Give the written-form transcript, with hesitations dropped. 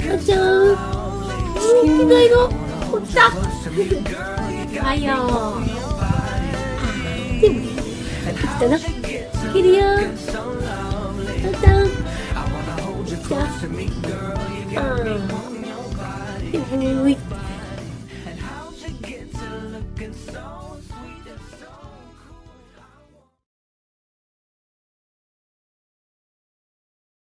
あちゃん、着替えが落ちた。はいよー。全部落ちたな。いけるよー。あちゃん、落ちた。でもほい。